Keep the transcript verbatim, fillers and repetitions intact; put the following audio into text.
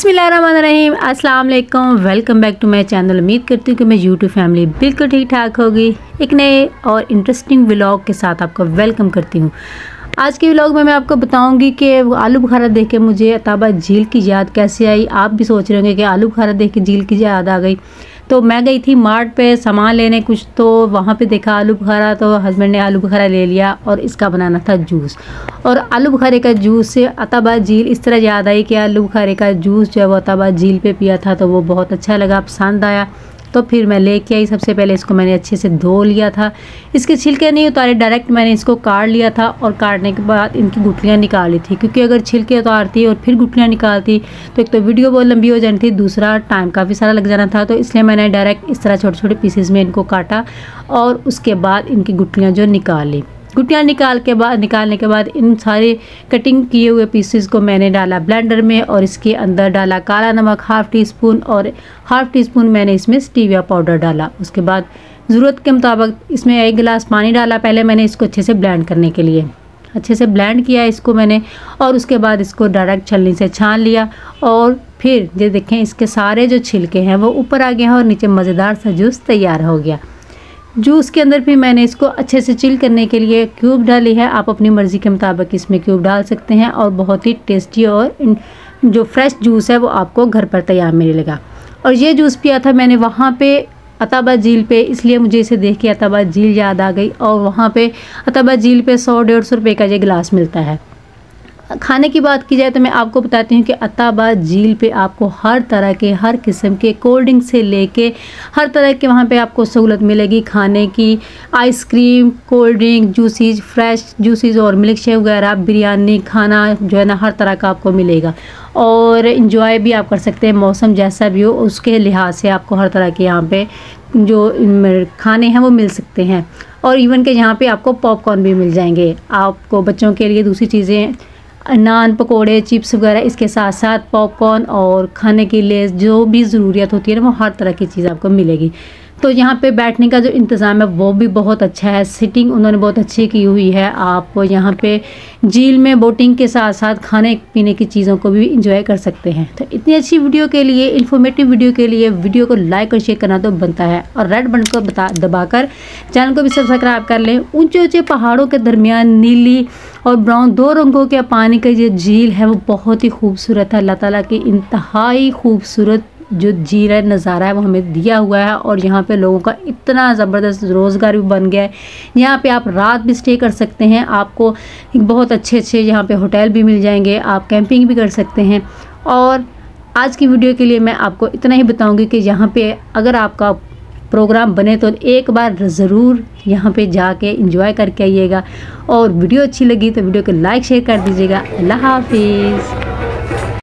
बिस्मिल्लाहिर्रहमानिर्रहीम, अस्सलाम वालेकुम। Welcome back to my channel. उम्मीद करती हूँ कि मैं यूट्यूब फैमिली बिल्कुल ठीक ठाक होगी। एक नए और इंटरेस्टिंग व्लॉग के साथ आपको वेलकम करती हूँ। आज के व्लॉग में मैं आपको बताऊंगी कि आलू बुखारा देख के मुझे अताबा झील की याद कैसे आई। आप भी सोच रहे होंगे कि आलू बुखारा देख के झील की याद आ गई। तो मैं गई थी मार्ट पे सामान लेने कुछ, तो वहाँ पे देखा आलू बुखारा, तो हस्बैंड ने आलू बुखारा ले लिया और इसका बनाना था जूस। और आलू बुखारे का जूस से अताबा झील इस तरह याद आई कि आलू बुखारे का जूस जो है वो अताबा झील पे पिया था, तो वो बहुत अच्छा लगा, पसंद आया। तो फिर मैं लेके आई। सबसे पहले इसको मैंने अच्छे से धो लिया था, इसके छिलके नहीं उतारे, डायरेक्ट मैंने इसको काट लिया था। और काटने के बाद इनकी गुठलियाँ निकाल ली थी, क्योंकि अगर छिलके उतारती और फिर गुठलियाँ निकालती तो एक तो वीडियो बहुत लंबी हो जानी थी, दूसरा टाइम काफ़ी सारा लग जाना था। तो इसलिए मैंने डायरेक्ट इस तरह छोटे छोटे पीसेस में इनको काटा और उसके बाद इनकी गुठलियाँ जो निकाल ली। गुठलियाँ निकाल के बाद निकालने के बाद इन सारे कटिंग किए हुए पीसेस को मैंने डाला ब्लेंडर में और इसके अंदर डाला काला नमक हाफ़ टी स्पून और हाफ़ टी स्पून मैंने इसमें स्टीविया पाउडर डाला। उसके बाद ज़रूरत के मुताबिक इसमें एक गिलास पानी डाला। पहले मैंने इसको अच्छे से ब्लेंड करने के लिए अच्छे से ब्लेंड किया इसको मैंने, और उसके बाद इसको डायरेक्ट छलनी से छान लिया। और फिर ये देखें, इसके सारे जो छिलके हैं वो ऊपर आ गए हैं और नीचे मज़ेदार सा जूस तैयार हो गया। जूस के अंदर भी मैंने इसको अच्छे से चिल करने के लिए क्यूब डाली है। आप अपनी मर्ज़ी के मुताबिक इसमें क्यूब डाल सकते हैं और बहुत ही टेस्टी और जो फ्रेश जूस है वो आपको घर पर तैयार मिलेगा। और ये जूस पिया था मैंने वहाँ पे अताबा झील पे, इसलिए मुझे इसे देख के अताबा झील याद आ गई। और वहाँ पे अताबा झील पे सौ डेढ़ सौ रुपये का ये गिलास मिलता है। खाने की बात की जाए तो मैं आपको बताती हूँ कि अताबा झील पे आपको हर तरह के हर किस्म के कोल्ड ड्रिंक से लेके हर तरह के वहाँ पे आपको सहूलत मिलेगी खाने की। Ice cream, cold drink, juices, fresh juices और मिल्क शेक वगैरह, बिरयानी, खाना जो है ना हर तरह का आपको मिलेगा। और इन्जॉय भी आप कर सकते हैं, मौसम जैसा भी हो उसके लिहाज से आपको हर तरह के यहाँ पे जो खाने हैं वो मिल सकते हैं। और इवन के यहाँ पे आपको पॉपकॉर्न भी मिल जाएंगे। आपको बच्चों के लिए दूसरी चीज़ें, नान, पकोड़े, चिप्स वगैरह, इसके साथ साथ पॉपकॉर्न और खाने के लिए जो भी ज़रूरियत होती है ना वो हर तरह की चीज़ आपको मिलेगी। तो यहाँ पे बैठने का जो इंतज़ाम है वो भी बहुत अच्छा है, सिटिंग उन्होंने बहुत अच्छी की हुई है। आप यहाँ पे झील में बोटिंग के साथ साथ खाने पीने की चीज़ों को भी इंजॉय कर सकते हैं। तो इतनी अच्छी वीडियो के लिए, इन्फॉर्मेटिव वीडियो के लिए वीडियो को लाइक और शेयर करना तो बनता है, और रेड बटन को बता दबाकर चैनल को भी सब्सक्राइब कर लें। ऊंचे ऊंचे पहाड़ों के दरमियान नीली और ब्राउन दो रंगों के पानी का ये झील है वो बहुत ही खूबसूरत है। अल्लाह ताला की इंतहाई खूबसूरत जो झील है, नज़ारा है वो हमें दिया हुआ है। और यहाँ पे लोगों का इतना ज़बरदस्त रोज़गार भी बन गया है। यहाँ पे आप रात भी स्टे कर सकते हैं, आपको बहुत अच्छे अच्छे यहाँ पे होटल भी मिल जाएंगे, आप कैंपिंग भी कर सकते हैं। और आज की वीडियो के लिए मैं आपको इतना ही बताऊँगी कि यहाँ पे अगर आपका प्रोग्राम बने तो एक बार ज़रूर यहाँ पे जाके एंजॉय करके आइएगा। और वीडियो अच्छी लगी तो वीडियो को लाइक शेयर कर दीजिएगा। अल्लाह हाफिज़।